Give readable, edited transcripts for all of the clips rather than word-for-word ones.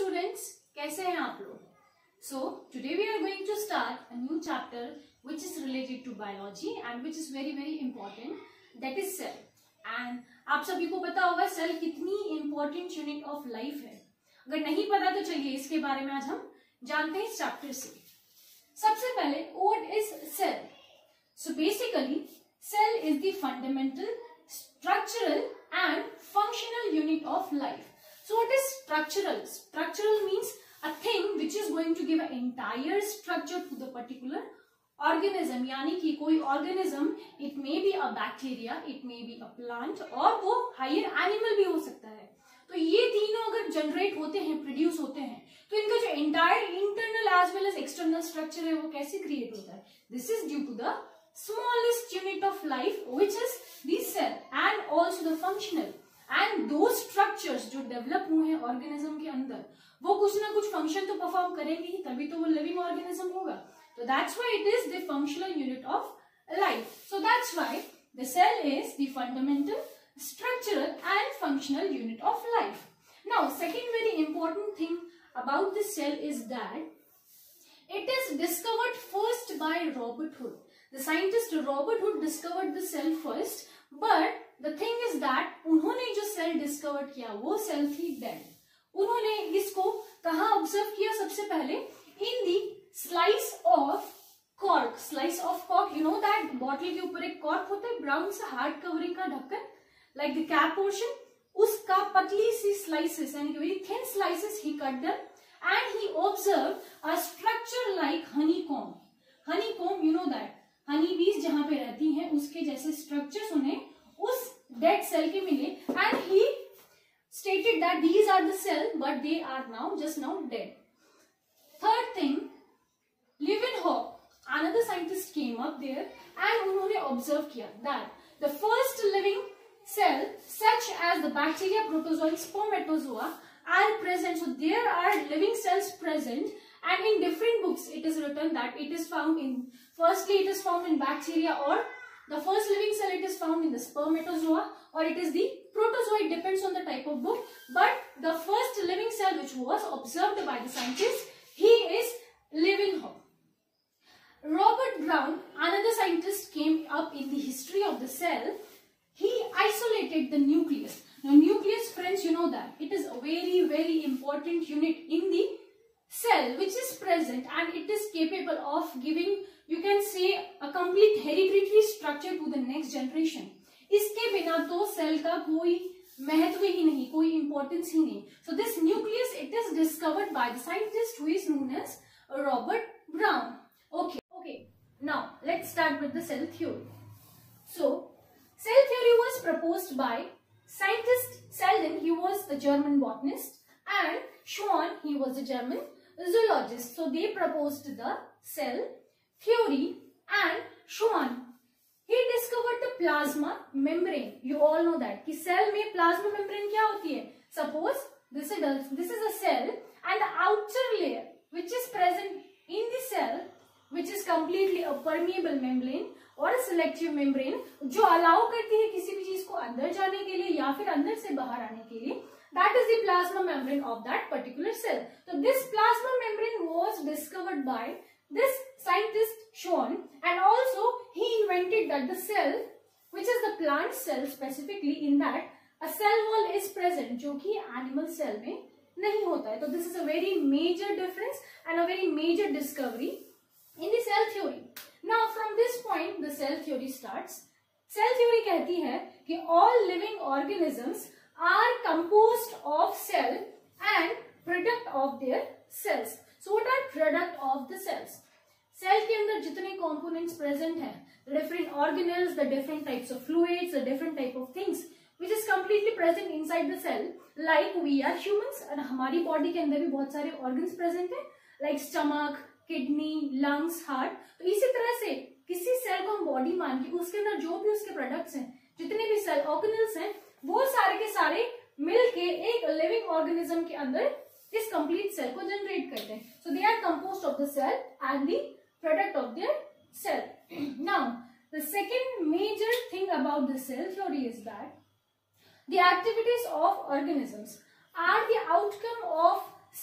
Students, कैसे हैं आप लोग? So today we are going to start a new chapter which is related to biology and which is very important, that is cell. And आप सभी को पता होगा सेल कितनी important यूनिट ऑफ लाइफ है. अगर नहीं पता तो चलिए इसके बारे में आज हम जानते हैं इस चैप्टर से. सबसे पहले what is cell? So basically cell is the fundamental, structural and functional unit of life. So what is structural? Structural means a thing which is going to give an entire structure to the particular organism. यानी कि कोई organism, it may be a bacteria, it may be a plant और वो higher animal भी हो सकता है. तो ये तीनों अगर जनरेट होते हैं, प्रोड्यूस होते हैं, तो इनका जो entire internal as well as external structure है वो कैसे क्रिएट होता है? This is due to the smallest unit of life which is the cell and also the functional. And those structures जो डेवलप हुए हैं ऑर्गेनिज्म के अंदर वो कुछ ना कुछ फंक्शन तो परफॉर्म करेंगे ही, तभी तो वो लिविंग ऑर्गेनिज्म होगा. तो that's why it is the functional unit of life. So that's why the cell is the fundamental, structural and functional unit of life. Now, second very important thing about the cell is that it is discovered first by Robert Hooke. The scientist Robert Hooke discovered the cell first, but the thing is that उन्होंने जो cell discovered किया वो cell थी dead. उन्होंने इसको कहाँ observe किया? सबसे पहले in the slice of cork. Slice of cork, you know that bottle के ऊपर एक cork होता है, brown सा hard covering का ढक्कन, like the cap portion, उसका पतली सी slices यानी कि very thin slices he cut them and he observed a structure like honeycomb. Honeycomb, you know that honey bees जहाँ पे रहती हैं उसके जैसे structures उन्हें उस dead cell के मिले and he stated that these are the cell but they are now dead. Third thing, Leeuwenhoek, another scientist came up there and उन्होंने observe किया that the first living cell such as the bacteria, protozoa, spermatozoa are present. So there are living cells present and in different books it is written that it is found in, firstly it is found in bacteria, or the first living cell it is found in the spermatozoa, or it is the protozoa. It depends on the type of book, but the first living cell which was observed by the scientist, he is Leeuwenhoek. Robert Brown, another scientist, came up in the history of the cell. He isolated the nucleus. Now nucleus, friends, you know that it is a very important unit in the cell which is present and it is capable of giving, you can say, a complete hereditary structure to the next generation. इसके बिना तो cell का कोई महत्व ही नहीं, कोई importance ही नहीं. So this nucleus, it is discovered by the scientist who is known as Robert Brown. Okay. Now let's start with the cell theory. So cell theory was proposed by scientist Selden, he was the German botanist, and Schwann, he was the German zoologist. So they proposed the cell theory, and Schwann, he discovered the plasma membrane. You all know that कि cell में plasma membrane क्या होती है? Suppose this is a cell and the outer layer which is present in the cell, which is completely a permeable membrane और selective membrane जो allow करती है किसी भी चीज को अंदर जाने के लिए या फिर अंदर से बाहर आने के लिए, that is the plasma membrane of that particular cell. तो this plasma membrane was discovered by this scientist Schwann, and also he invented that the cell which is the plant cell specifically, in that a cell wall is present जो कि animal cell में नहीं होता है. तो this is a very major difference and a very major discovery in the cell theory. Now from this point the cell theory starts. Cell theory कहती है कि all living organisms are composed of cell and product of their cells. So what are product of the cells? Cell के अंदर जितने components present हैं, the different organelles, the different types of fluids, the different type of things which is completely present inside the cell, like we are humans, and हमारी body के अंदर भी बहुत सारे organs present हैं, like stomach, kidney, lungs, heart. तो इसी तरह से किसी सेल को हम बॉडी मान के उसके अंदर जो भी उसके प्रोडक्ट्स हैं, जितने भी सेल ऑर्गेनल्स हैं, वो सारे के सारे मिलके एक लिविंग ऑर्गेनिज्म के अंदर इस कंप्लीट सेल को जनरेट करते हैं. So they are composed of the cell and the product of their cell. Now the second major thing about the cell theory is that the activities of organisms are the outcome of some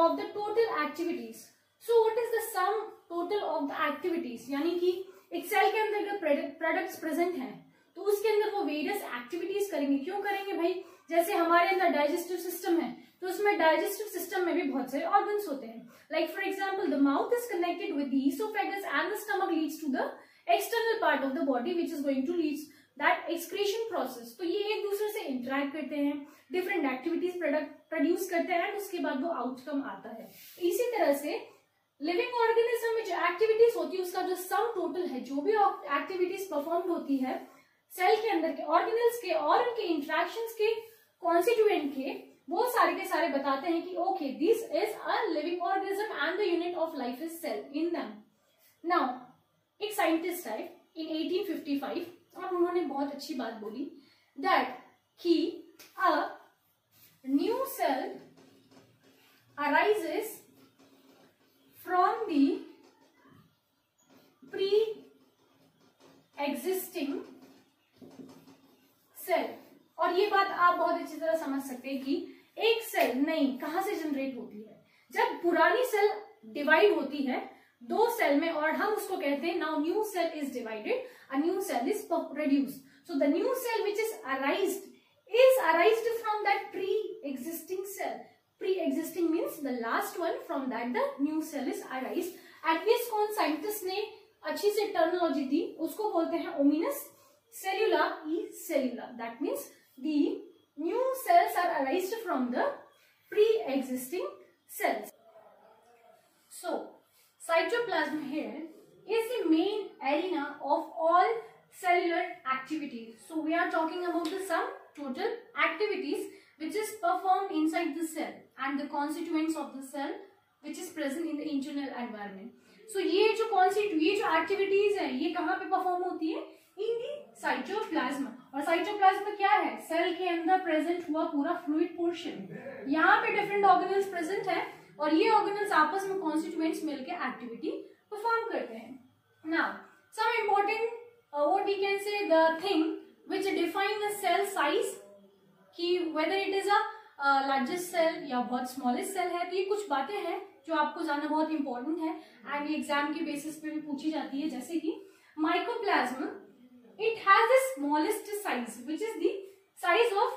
of the total activities. So what is the sum total of the activities? यानी कि एक cell के अंदर अगर products present हैं तो उसके अंदर वो वेरियस एक्टिविटीज करेंगे. क्यों करेंगे भाई? जैसे हमारे अंदर डाइजेस्टिव सिस्टम है तो उसमें डाइजेस्टिव सिस्टम में भी बहुत सारे ऑर्गन्स होते हैं. Like for example the mouth is connected with the oesophagus and the stomach leads to the external part of the body which is going to leads that excretion process. तो ये एक दूसरे से इंटरेक्ट करते हैं, different activities produce करते हैं and उसके बाद वो आउटकम आता है. इसी तरह से लिविंग ऑर्गेनिज्म में जो एक्टिविटीज होती है उसका जो सम टोटल है, जो भी एक्टिविटीज परफॉर्म होती है सेल के अंदर के ऑर्गेनल्स के और उनके इंटरेक्शंस के कॉन्स्टिट्यूएंट के, वो सारे के सारे बताते हैं कि okay this is a living organism and the unit of life is cell in them. Now एक साइंटिस्ट है इन 1855 और उन्होंने बहुत अच्छी बात बोली that he a new cell arises from the pre-existing cell. और ये बात आप बहुत अच्छी तरह समझ सकते हैं कि एक सेल नई कहां से जनरेट होती है. जब पुरानी सेल डिवाइड होती है दो सेल में और हम उसको कहते हैं now new cell is divided, a new cell is produced. So the new cell which is arised from that pre-existing cell. Pre-existing means the last one, from that the new cell is arised. And this कौन scientist ने अच्छी से terminology दी, उसको बोलते हैं omnis cellula e cellula. That means the new cells are arised from the pre-existing cells. So cytoplasm here is the main arena of all cellular activities. So we are talking about the some total activities which is performed inside the cell and the constituents of the cell which is present in the internal environment. So ये जो activities है ये कहाँ पे perform होती है? In the cytoplasm. और cytoplasm क्या है? सेल के अंदर present हुआ पूरा fluid portion. यहाँ पे different organelles present है और ये organelles आपस में constituents मिलके activity perform करते हैं. Now some important what we can say the thing which define the cell size कि whether it is a largest cell या बहुत smallest cell है. तो ये कुछ बातें हैं जो आपको जानना बहुत important है एंड ये एग्जाम के बेसिस पे भी पूछी जाती है. जैसे कि mycoplasm it has the smallest size which is the size of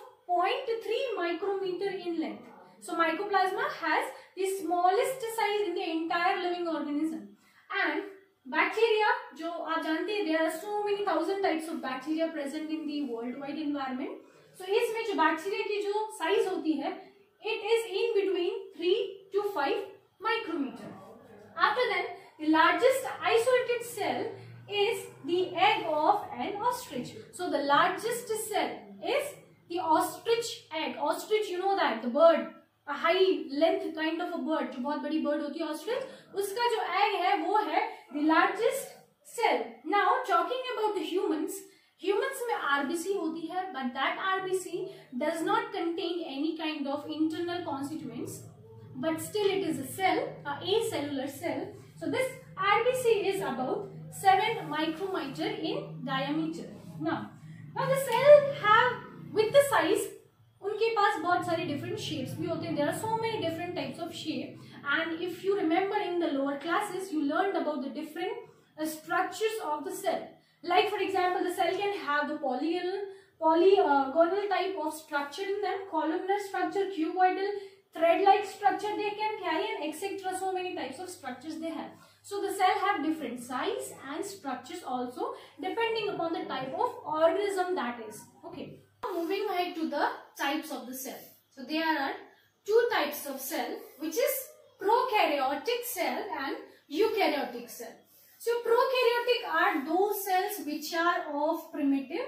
0.3 micrometer in length. So mycoplasma has the smallest size in the entire living organism. And bacteria जो आप जानते हैं there are so many thousand types of bacteria present in the worldwide environment. So इसमें जो bacteria की जो size होती है it is in between 3 to 5 micrometer. After that, the largest isolated cell is the egg of an ostrich. So the largest cell is the ostrich egg. Ostrich, you know that the bird, a high length kind of a bird, जो बहुत बड़ी bird होती है ostrich, उसका जो egg है वो है the largest cell. Now talking about the humans में RBC होती है but that RBC does not contain any kind of internal constituents but still it is a cell, a acellular cell. So this RBC is about 7 micrometer in diameter. Now the cell have with the size उनके पास बहुत सारे different shapes भी होते हैं. There are so many different types of shape and if you remember in the lower classes you learned about the different structures of the cell. Like for example, the cell can have the polygonal type of structure in them, columnar structure, cuboidal, thread-like structure they can carry, and etc. So many types of structures they have. So the cell have different size and structures also depending upon the type of organism that is. Okay. Now moving ahead to the types of the cell. So there are two types of cell, which is prokaryotic cell and eukaryotic cell. So prokaryotic are those cells which are of primitive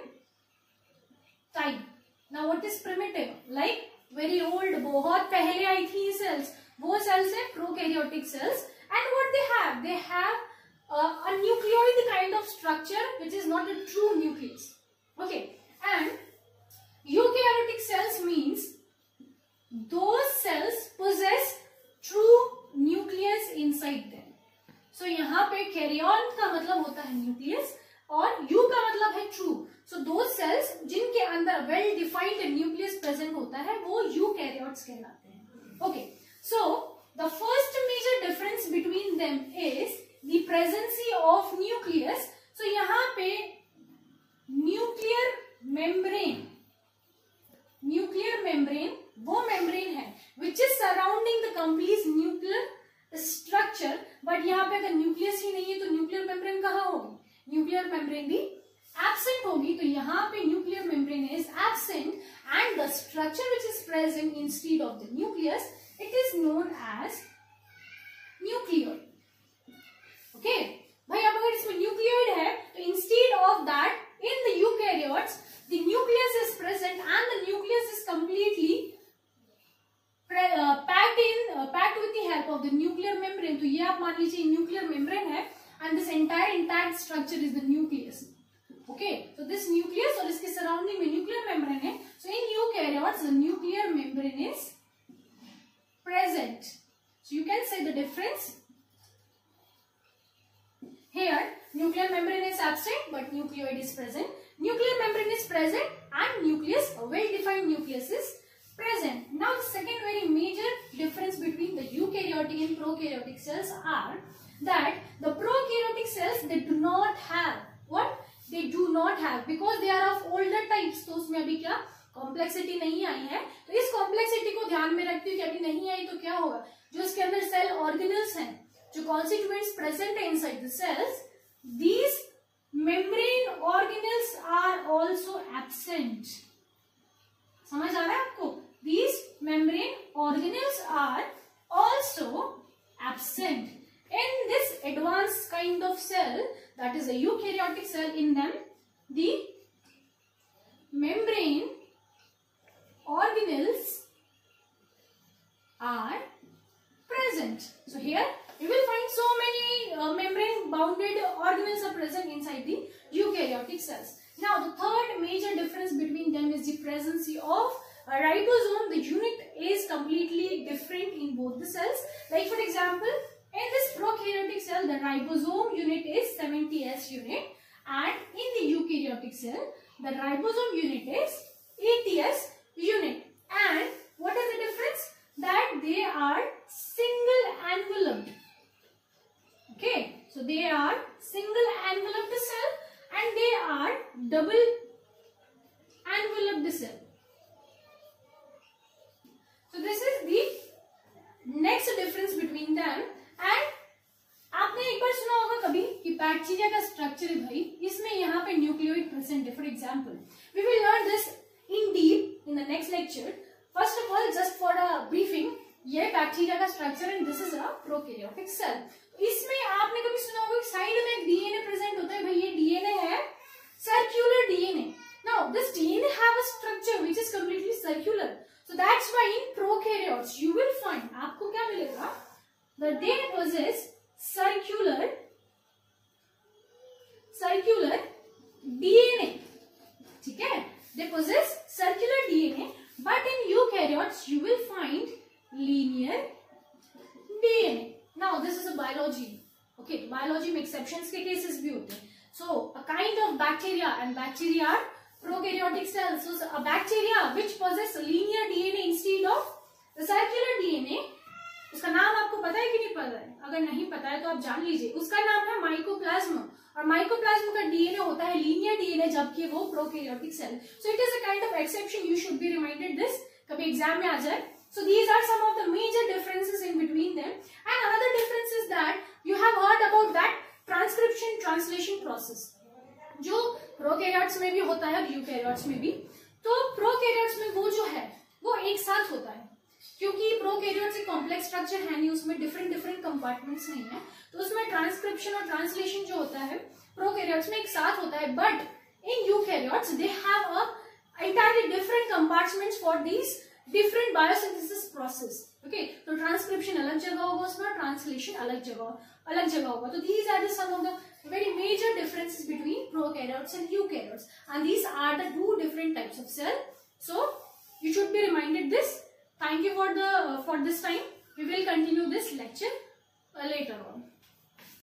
type. Now what is primitive? Like very old, बहुत पहले आई थी ये cells. वो cells है prokaryotic cells. And what they have? They have a nucleoid kind of structure which is not a true nucleus. Okay. And eukaryotic cells means those cells possess true nucleus inside them. So यहाँ पे carrion का मतलब होता है nucleus और you का मतलब है ट्रू. सो दो सेल्स जिनके अंदर वेल डिफाइंड न्यूक्लियस प्रेजेंट होता है वो यूकैरियोट्स कहलाते हैं. Okay, so the presence of nucleus. So यहाँ पे न्यूक्लियर मेम्ब्रेन वो मेम्ब्रेन है which is surrounding the complete nuclear structure. But यहाँ पे अगर न्यूक्लियस ही नहीं है तो न्यूक्लियर मेम्ब्रेन कहाँ होगी? न्यूक्लियर मेम्ब्रेन भी एब्सेंट होगी. तो यहाँ पे nuclear membrane is absent and the structure which is present instead of the nucleus, it is known as nucleoid. Okay भाई, अब अगर इसमें न्यूक्लियोइड है तो instead of that in the eukaryotes the nucleus is present and the nucleus is completely packed with the help of the nuclear membrane. तो ये आप मान लीजिए न्यूक्लियर मेम्ब्रेन है and this entire intact structure is the nucleus. Okay, so this nucleus और इसके surrounding में nuclear membrane है. So in eukaryotes the nuclear membrane is present. So you can say the difference. Here nuclear membrane is absent but nucleoid is present. Nuclear membrane is present and nucleus, a well defined nucleus is present. Now the second very major difference between the eukaryotic and prokaryotic cells are that the prokaryotic cells, they do not have what? They do not have, because they are of older types. तो उसमें अभी क्या complexity नहीं आई है. तो इस complexity को ध्यान में रखते हुए कि अभी नहीं आई तो क्या होगा, जो इसके अंदर सेल ऑर्गेनल्स हैं, जो कॉन्स्टिट्यूएंट्स प्रेजेंट है inside the cells, these membrane organelles are also absent. समझ आ रहा है आपको? These membrane organelles are also absent. In this advanced kind of cell, that is a eukaryotic cell, in them the membrane organelles are present. So here you will find so many membrane bounded organelles are present inside the eukaryotic cells. Now the third major difference between them is the presence of a ribosome. The unit is completely different in both the cells. Like for example, in this prokaryotic cell, the ribosome unit is 70S unit, and in the eukaryotic cell, the ribosome unit is 80S unit. And what is the difference? That they are single enveloped. Okay, so they are single enveloped cell and they are double enveloped cell. So this is the next difference between them. And आपने एक बार सुना होगा कभी कि bacteria का structure है भाई, इसमें यहाँ पे न्यूक्लियोइड प्रेजेंट है. For example, we will learn this in deep in the next lecture. First of all, just for a briefing, ये बैक्टीरिया का structure and this is a prokaryotic cell. इसमें आपने कभी सुना होगा साइड में एक डीएनए प्रेजेंट होता है. भाई ये डीएनए है, circular DNA. Now this DNA have a structure which is completely circular. So that's why in prokaryotes you will find, आपको क्या मिलेगा, that they possess circular DNA. ठीक है, they possess circular DNA, but in eukaryotes you will find linear DNA. Now this is a biology. Okay, biology में exceptions के cases भी होते हैं. So a kind of bacteria, and bacteria are prokaryotic cells. So a bacteria which possess linear DNA instead of the circular DNA, उसका नाम आपको पता है कि नहीं पता है? अगर नहीं पता है तो आप जान लीजिए. उसका नाम है माइकोप्लाज्म, और माइकोप्लाज्म का डीएनए होता है लीनियर डीएनए, जबकि वो prokaryotic cell. So it is a kind of exception, you should be reminded this, कभी एग्जाम में आ जाए. So these are some of the major differences in between them. And another difference is that you have heard about that transcription translation process, जो prokaryotes में भी होता है और यूकैरियोट्स में भी. तो प्रोकैरियोट्स में वो जो है वो एक साथ होता है, क्योंकि प्रोकैरियोट्स एक कॉम्प्लेक्स स्ट्रक्चर है नहीं, उसमें डिफरेंट कंपार्टमेंट्स नहीं है, तो उसमें ट्रांसक्रिप्शन और ट्रांसलेशन जो होता है प्रोकैरियोट्स में एक साथ होता है. But in eukaryotes they have a entirely different compartments for these different biosynthesis process. Okay, तो ट्रांसक्रिप्शन अलग जगह होगा उसमें, ट्रांसलेशन अलग जगह होगा. तो these are the some of the very major differences between prokaryotes and eukaryotes, and these are the two different types of cell. So you should be reminded this. Thank you for this time. We will continue this lecture later on.